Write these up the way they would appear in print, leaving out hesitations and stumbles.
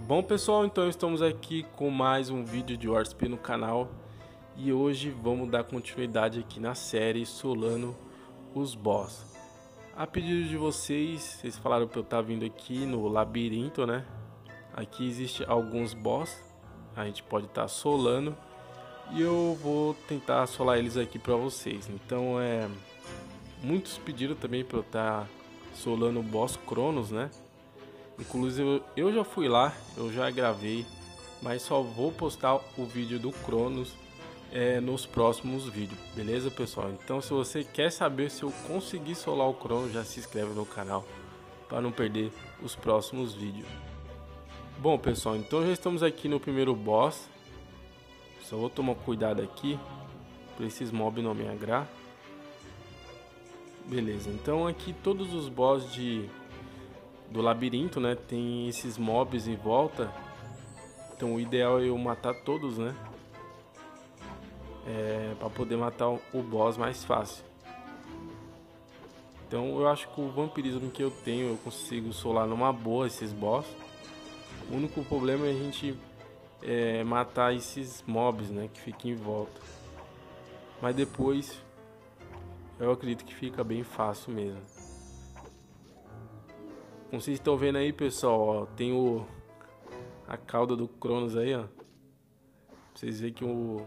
Bom pessoal, então estamos aqui com mais um vídeo de Warsp no canal e hoje vamos dar continuidade aqui na série Solano os Boss. A pedido de vocês falaram para eu estar vindo aqui no labirinto, né? Aqui existe alguns boss, a gente pode estar solando e eu vou tentar solar eles aqui para vocês. Então muitos pediram também para eu estar solando o boss Cronos, né? Inclusive eu já fui lá, eu já gravei, mas só vou postar o vídeo do Cronos nos próximos vídeos, beleza pessoal? Então se você quer saber se eu conseguir solar o Cronos, já se inscreve no canal para não perder os próximos vídeos. Bom pessoal, então já estamos aqui no primeiro boss. Só vou tomar cuidado aqui para esses mobs não me agrar. Beleza, então aqui todos os boss do labirinto, né, tem esses mobs em volta. Então o ideal é eu matar todos, né, para poder matar o boss mais fácil. Então eu acho que o vampirismo que eu tenho, eu consigo solar numa boa esses boss. O único problema é a gente matar esses mobs, né, que ficam em volta. Mas depois eu acredito que fica bem fácil mesmo. Como vocês estão vendo aí, pessoal, ó, tem a cauda do Cronos aí, ó. Vocês veem que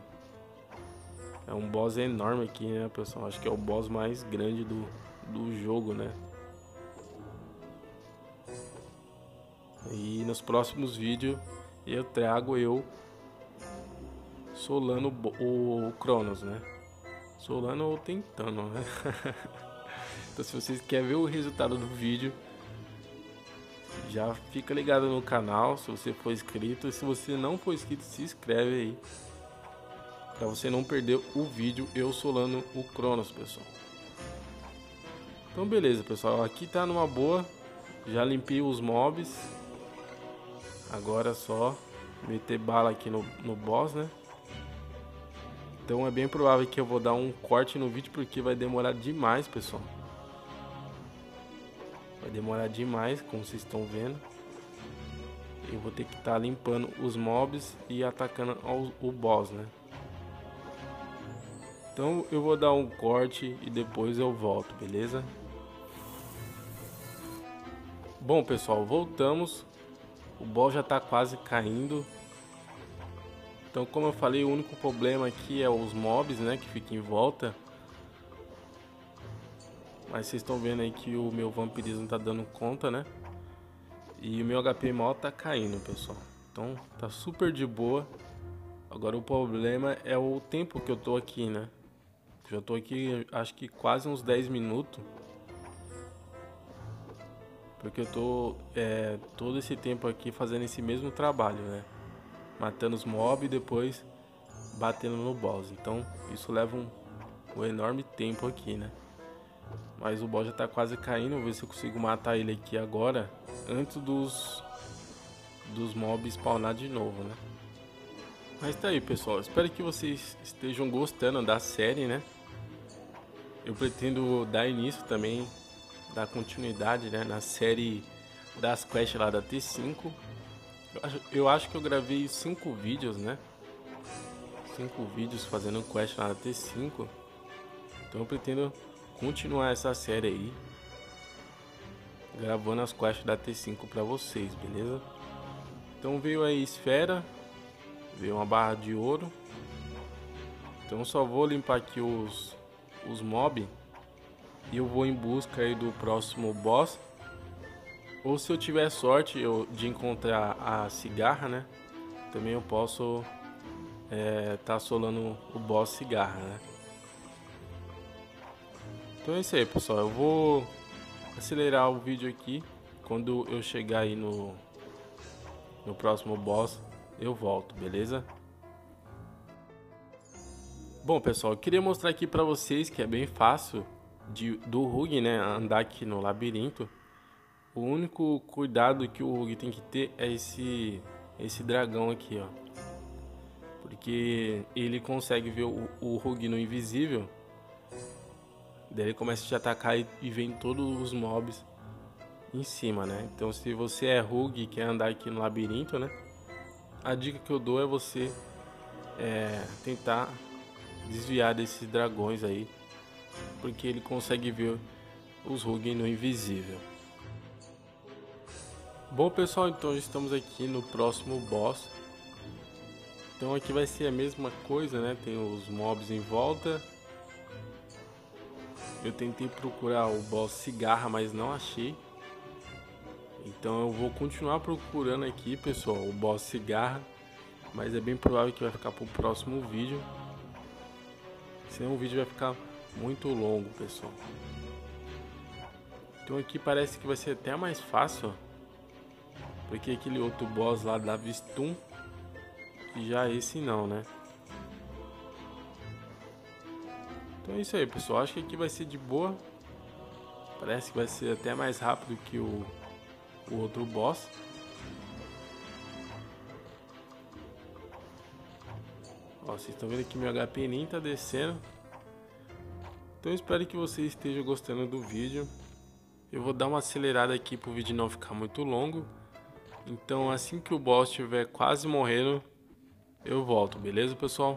é um boss enorme aqui, né, pessoal? Acho que é o boss mais grande do jogo, né? E nos próximos vídeos eu trago solando o Cronos, né? Solando ou tentando, né? Então se vocês querem ver o resultado do vídeo, já fica ligado no canal se você for inscrito. E se você não for inscrito, se inscreve aí, para você não perder o vídeo eu solando o Cronos, pessoal. Então beleza pessoal, aqui tá numa boa. Já limpei os mobs. Agora é só meter bala aqui no boss, né? Então é bem provável que eu vou dar um corte no vídeo, porque vai demorar demais, pessoal. Vai demorar demais, como vocês estão vendo. Eu vou ter que estar limpando os mobs e atacando o boss, né? Então eu vou dar um corte e depois eu volto, beleza? Bom pessoal, voltamos. O boss já tá quase caindo. Então como eu falei, o único problema aqui é os mobs, né, que ficam em volta. Mas vocês estão vendo aí que o meu vampirismo tá dando conta, né? E o meu HP mal tá caindo, pessoal. Então tá super de boa. Agora o problema é o tempo que eu tô aqui, né? Já tô aqui acho que quase uns 10 minutos. Porque eu tô todo esse tempo aqui fazendo esse mesmo trabalho, né? Matando os mobs e depois batendo no boss. Então isso leva um enorme tempo aqui, né? Mas o boss já tá quase caindo. Vou ver se eu consigo matar ele aqui agora, antes dos mobs spawnar de novo, né? Mas tá aí, pessoal. Espero que vocês estejam gostando da série, né? Eu pretendo dar início também, dar continuidade, né, na série das quests lá da T5. Eu acho que eu gravei 5 vídeos, né? 5 vídeos fazendo quest lá da T5. Então eu pretendo continuar essa série aí, gravando as quests da T5 pra vocês, beleza? Então veio aí esfera, veio uma barra de ouro. Então só vou limpar aqui os mob e eu vou em busca aí do próximo boss. Ou se eu tiver sorte de encontrar a cigarra, né? Também eu posso tá solando o boss cigarra, né? Então é isso aí, pessoal. Eu vou acelerar o vídeo aqui. Quando eu chegar aí no próximo boss, eu volto, beleza? Bom, pessoal, eu queria mostrar aqui pra vocês que é bem fácil do Hug, né, andar aqui no labirinto. O único cuidado que o Hug tem que ter é esse dragão aqui, ó. Porque ele consegue ver o Hug no invisível. Daí ele começa a te atacar e vem todos os mobs em cima, né? Então se você é rogue e quer andar aqui no labirinto, né? A dica que eu dou é você tentar desviar desses dragões aí, porque ele consegue ver os rogue no invisível. Bom pessoal, então estamos aqui no próximo boss. Então aqui vai ser a mesma coisa, né? Tem os mobs em volta. Eu tentei procurar o boss cigarra, mas não achei. Então eu vou continuar procurando aqui, pessoal, o boss cigarra. Mas é bem provável que vai ficar para o próximo vídeo. Senão o vídeo vai ficar muito longo, pessoal. Então aqui parece que vai ser até mais fácil, ó, porque aquele outro boss lá da Vistum. E já esse não, né? Então é isso aí, pessoal. Acho que aqui vai ser de boa. Parece que vai ser até mais rápido que o outro boss. Ó, vocês estão vendo que meu HP nem tá descendo. Então eu espero que vocês estejam gostando do vídeo. Eu vou dar uma acelerada aqui pro vídeo não ficar muito longo. Então assim que o boss estiver quase morrendo, eu volto, beleza, pessoal?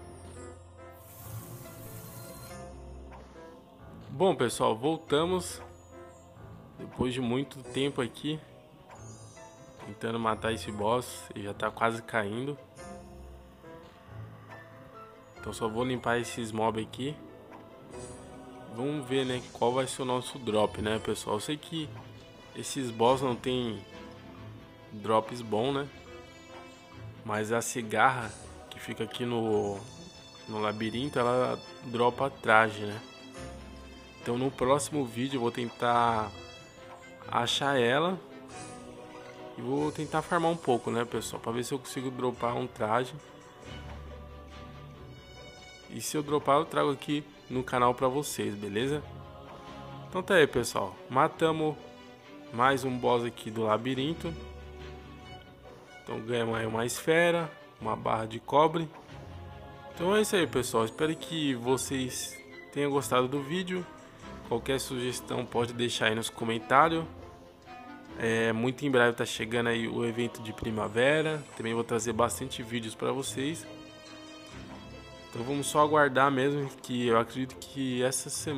Bom, pessoal, voltamos depois de muito tempo aqui tentando matar esse boss. Ele já tá quase caindo. Então só vou limpar esses mobs aqui. Vamos ver, né, qual vai ser o nosso drop, né, pessoal? Eu sei que esses boss não tem drops bom, né? Mas a cigarra que fica aqui no labirinto, ela dropa traje, né? Então no próximo vídeo eu vou tentar achar ela e vou tentar farmar um pouco, né, pessoal, para ver se eu consigo dropar um traje. E se eu dropar, eu trago aqui no canal para vocês, beleza? Então tá aí, pessoal. Matamos mais um boss aqui do labirinto. Então ganhamos aí uma esfera, uma barra de cobre. Então é isso aí, pessoal. Espero que vocês tenham gostado do vídeo. Qualquer sugestão pode deixar aí nos comentários. Muito em breve tá chegando aí o evento de primavera. Também vou trazer bastante vídeos para vocês. Então vamos só aguardar mesmo, que eu acredito que esse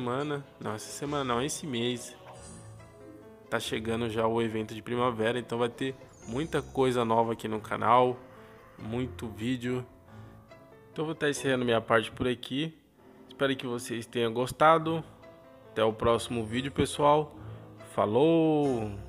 mês tá chegando já o evento de primavera. Então vai ter muita coisa nova aqui no canal, muito vídeo. Então vou estar encerrando minha parte por aqui. Espero que vocês tenham gostado. Até o próximo vídeo, pessoal. Falou!